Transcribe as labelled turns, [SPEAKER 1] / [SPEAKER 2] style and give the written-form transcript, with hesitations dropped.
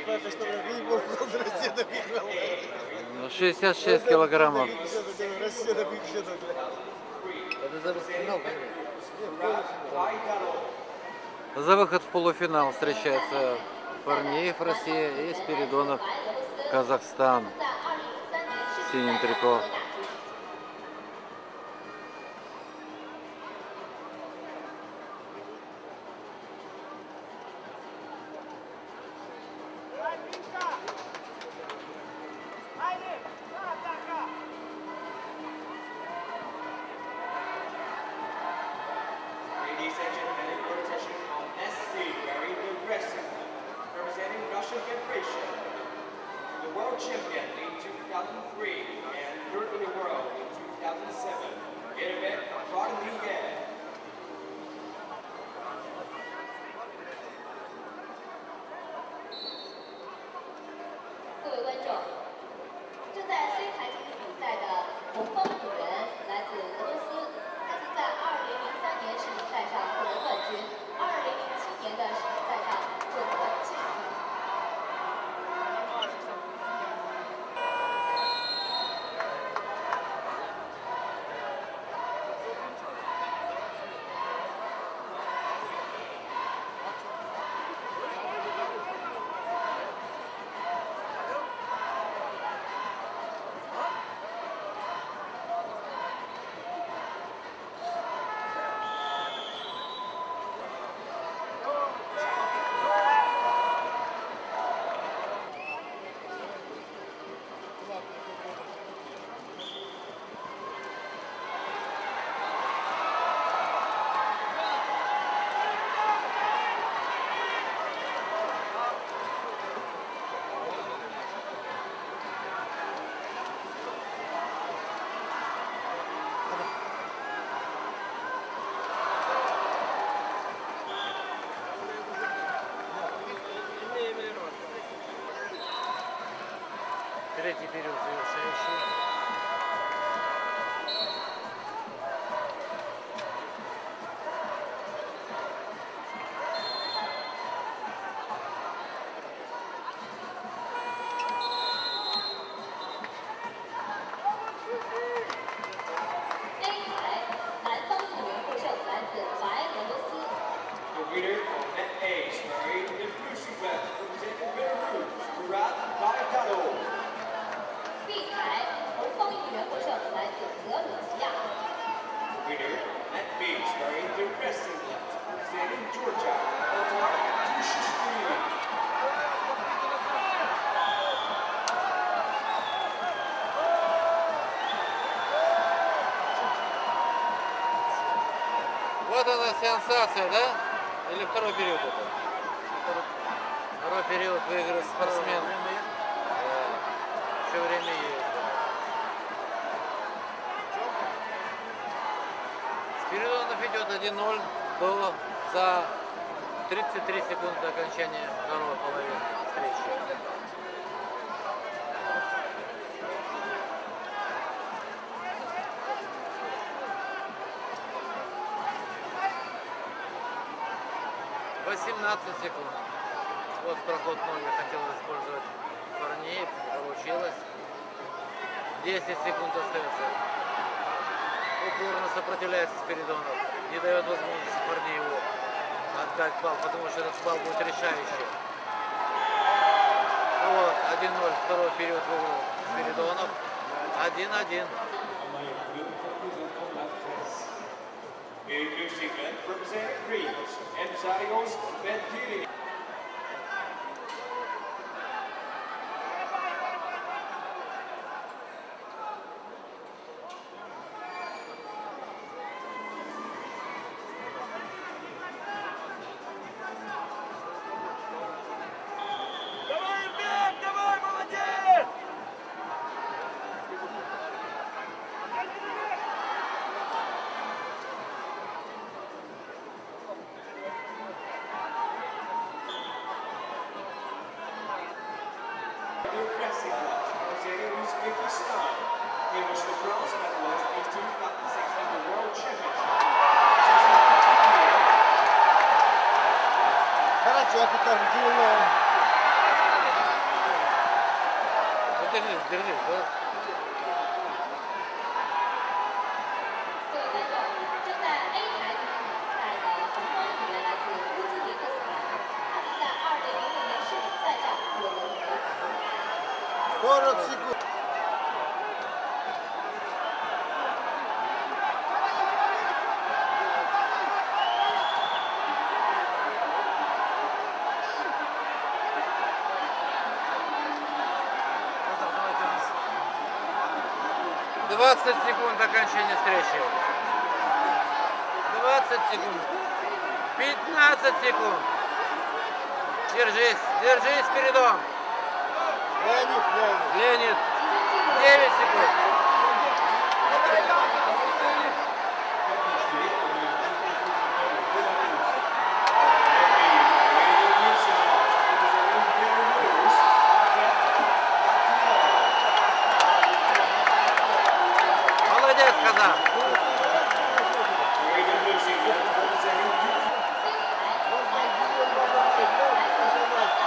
[SPEAKER 1] Ну, 66 килограммов. За выход в полуфинал встречается Корнеев, Россия, и Спиридонов, Казахстан, в синем трико.
[SPEAKER 2] Champion in 2003 and third in the world in 2007. Yerbek Rodriguez.
[SPEAKER 3] 各位观众，正在推台竞技比赛的红方组人来自俄罗斯，他曾在2003年世锦赛上获得冠军，2007年的世锦赛上获得季军。
[SPEAKER 1] Третий период завершающий.
[SPEAKER 2] The winner of that age, wearing the blue sequence, representing Belarus, Murat Baikado.
[SPEAKER 3] 碧台红方运动员获胜，来自格鲁吉亚。
[SPEAKER 2] The winner of that age, wearing the red singlet, representing Georgia, Otar Dushishvili.
[SPEAKER 1] Вот она сенсация, да? Или второй период это? Второй период выиграет спортсмен. Еще время есть. Спиридонов идет 1-0 за 33 секунды до окончания второй половины встречи. По 17 секунд. Вот проход ноги хотел использовать Корнеев, не получилось. 10 секунд остается. Упорно сопротивляется Спиридонов. Не дает возможности Корнееву отдать бал, потому что этот бал будет решающий. Ну вот, 1-0, второй период выиграл Спиридонов. 1-1.
[SPEAKER 2] A blue sequence representing Greece, Ensarios Ventili. Pressing match, representing Uzbekistan. He was the bronze medalist in 2006 at the World Championship.
[SPEAKER 4] Хорошо, это там дело.
[SPEAKER 1] держись, да?
[SPEAKER 3] 各位观众，正在 A 台进行比赛的红方组员来自乌兹别克斯坦，他们在2006年世锦赛上获得了美好。
[SPEAKER 4] 40 секунд.
[SPEAKER 1] «20 секунд окончания встречи. 20 секунд. 15 секунд. Держись, держись передом. Леонид. 9 секунд. Молодец, казах.